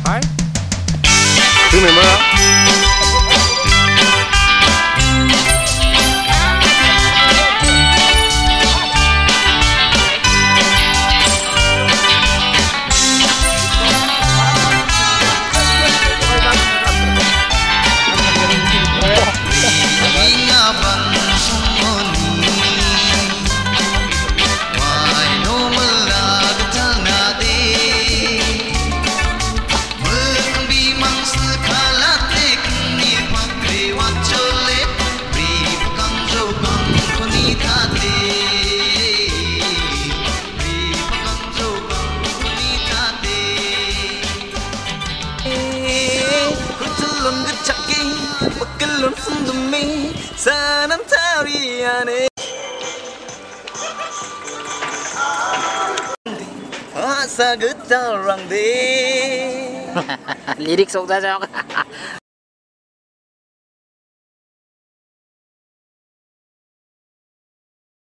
Hai. Thứ mày mơ á. Sanam tariane asa getarang de Lirik sok ra cho